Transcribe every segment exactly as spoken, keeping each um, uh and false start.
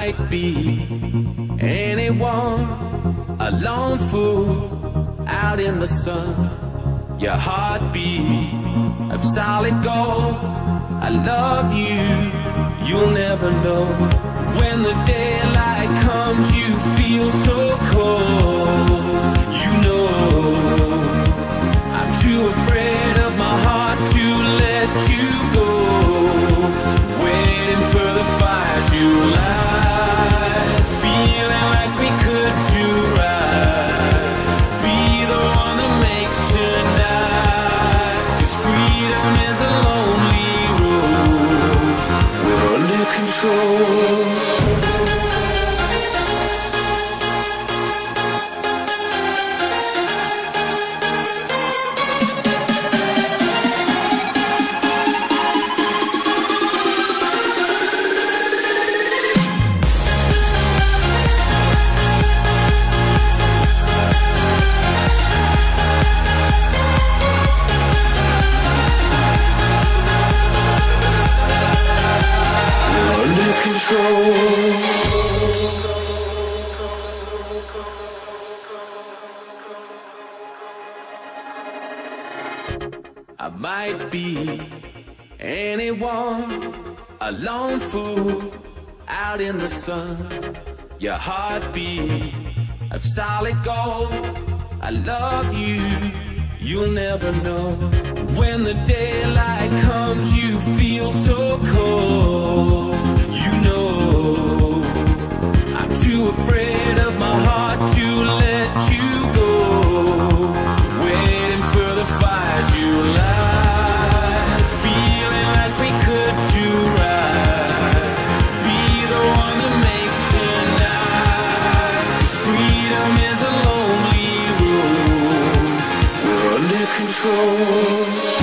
be anyone, a lone fool out in the sun. Your heartbeat of solid gold. I love you, you'll never know. When the daylight comes, you feel so cold. You know I'm too afraid of my heart to let you go. Waiting for the fire to light, feeling like we could do right. Be the one that makes tonight, 'cause freedom is a lonely road. We're under control. I might be anyone, a lone fool out in the sun. Your heartbeat of solid gold. I love you, you'll never know. When the daylight comes, you feel so cold. You know I'm too afraid of my heart to let you go. Waiting for the fire to light, feeling like we could do right. Be the one that makes tonight, 'cause freedom is a lonely road. We're under control.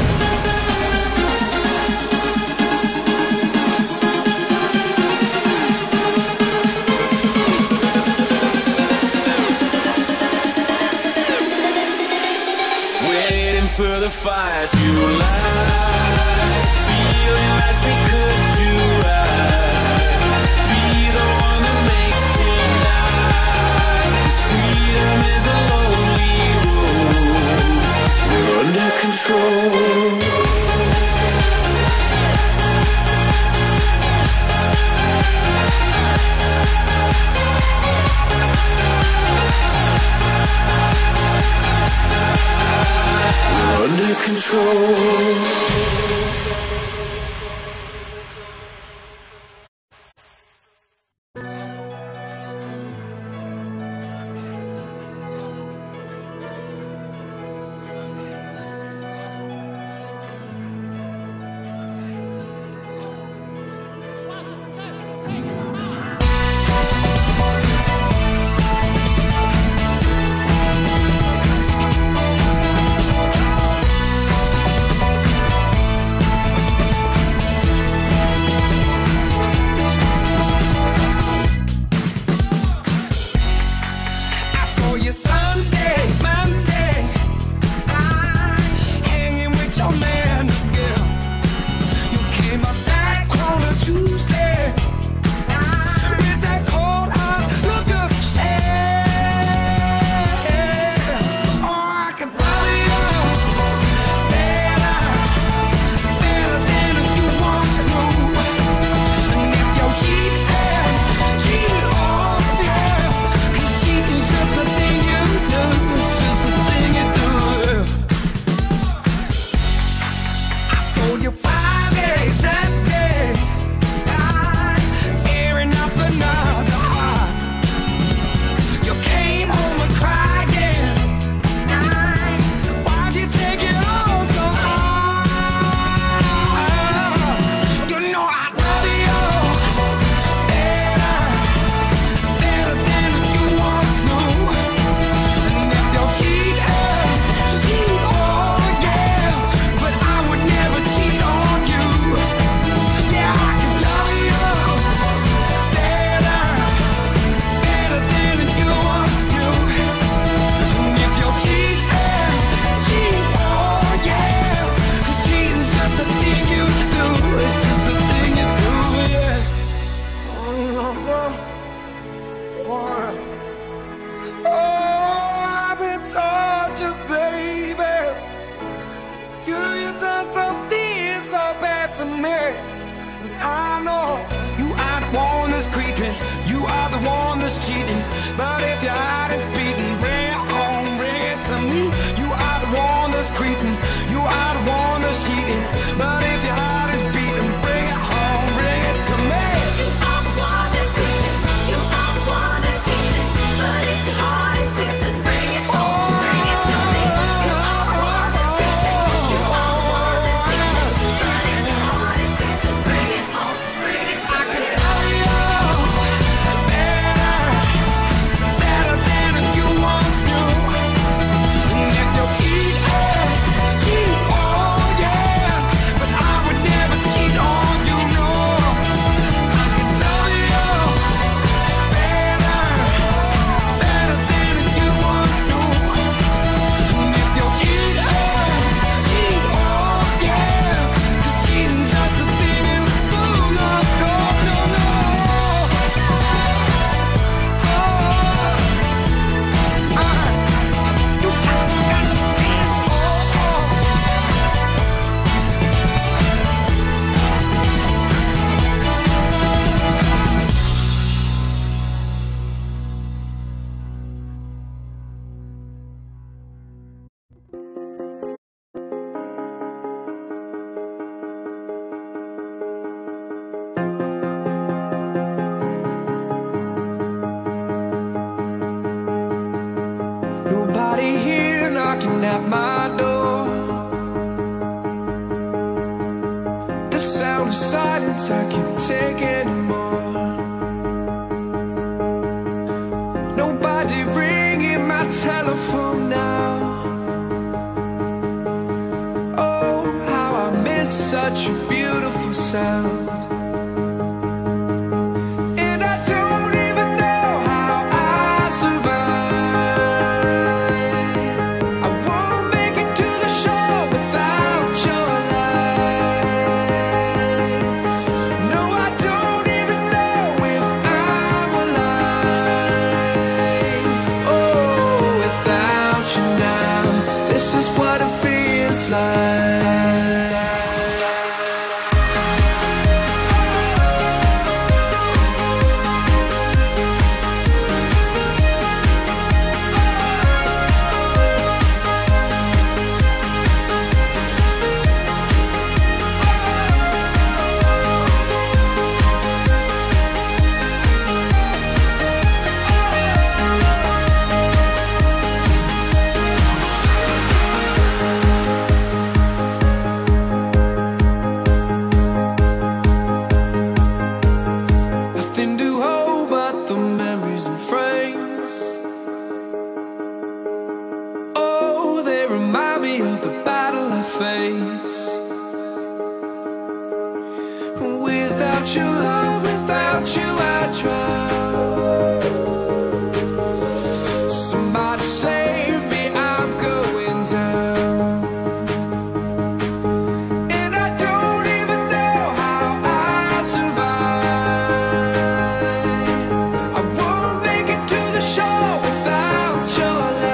For the fire to light, feeling like we could do right. Be the one that makes tonight, 'cause freedom is a lonely road. We're under control. Under control. nights I can't take anymore. Nobody ringing my telephone now. Oh, how I miss such a beautiful sound. This is what it feels like. Remind me of the battle I face. Without your love, without you I drown. Somebody save me, I'm going down. And I don't even know how I survive. I won't make it to the shore without your love.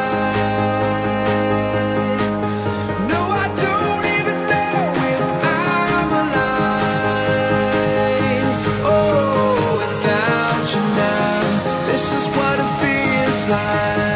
This is what it feels like.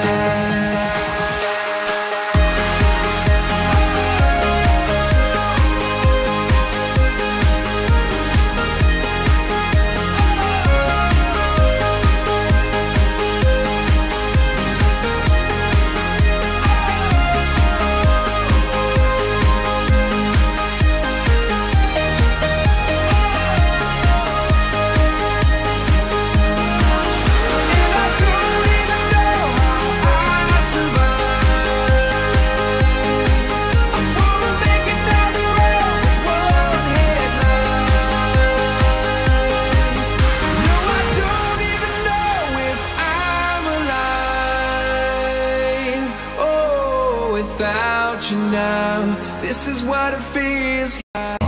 Without you now, this is what it feels like.